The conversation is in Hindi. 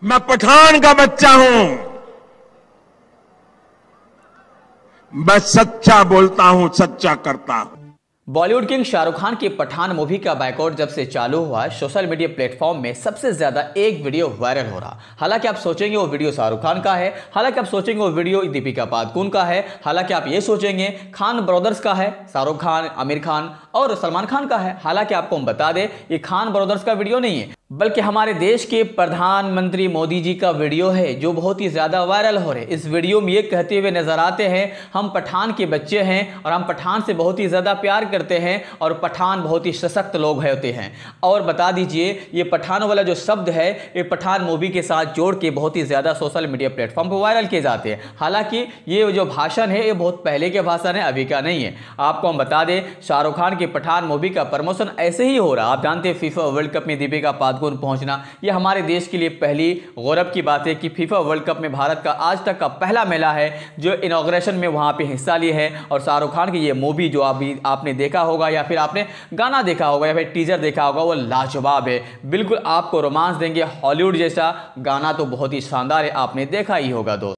मैं पठान का बच्चा हूं। मैं सच्चा बोलता हूं, सच्चा करता हूं। बॉलीवुड किंग शाहरुख खान की पठान मूवी का बायकॉट जब से चालू हुआ, सोशल मीडिया प्लेटफॉर्म में सबसे ज्यादा एक वीडियो वायरल हो रहा। हालांकि आप सोचेंगे वो वीडियो शाहरुख खान का है, हालांकि आप सोचेंगे वो वीडियो दीपिका पादुकोण का है, हालांकि आप ये सोचेंगे खान ब्रदर्स का है, शाहरुख खान, आमिर खान और सलमान खान का है। हालांकि आपको हम बता दें ये खान ब्रदर्स का वीडियो नहीं है, बल्कि हमारे देश के प्रधानमंत्री मोदी जी का वीडियो है जो बहुत ही ज्यादा वायरल हो रहे। इस वीडियो में ये कहते हुए नजर आते हैं हम पठान के बच्चे हैं और हम पठान से बहुत ही ज्यादा प्यार करते हैं और पठान बहुत ही सशक्त लोग होते हैं। और बता दीजिए ये पठान वाला जो शब्द है ये पठान मूवी के साथ जोड़ के बहुत ही ज्यादा सोशल मीडिया प्लेटफॉर्म पर वायरल किए जाते हैं। हालांकि ये जो भाषण है ये बहुत पहले के भाषण है, अभी का नहीं है। आपको हम बता दें शाहरुख खान की पठान मूवी का प्रमोशन ऐसे ही हो रहा। आप जानते हैं फीफा वर्ल्ड कप में दीपिका पादुकोण पहुंचना ये हमारे देश के लिए पहली गौरव की बात है कि फीफा वर्ल्ड कप में भारत का आज तक का पहला मेला है जो इनॉग्रेशन में वहां पे हिस्सा लिए है। और शाहरुख खान की ये मूवी जो अभी आपने देखा होगा या फिर आपने गाना देखा होगा या फिर टीजर देखा होगा वो लाजवाब है, बिल्कुल आपको रोमांस देंगे। हॉलीवुड जैसा गाना तो बहुत ही शानदार है, आपने देखा ही होगा दोस्त।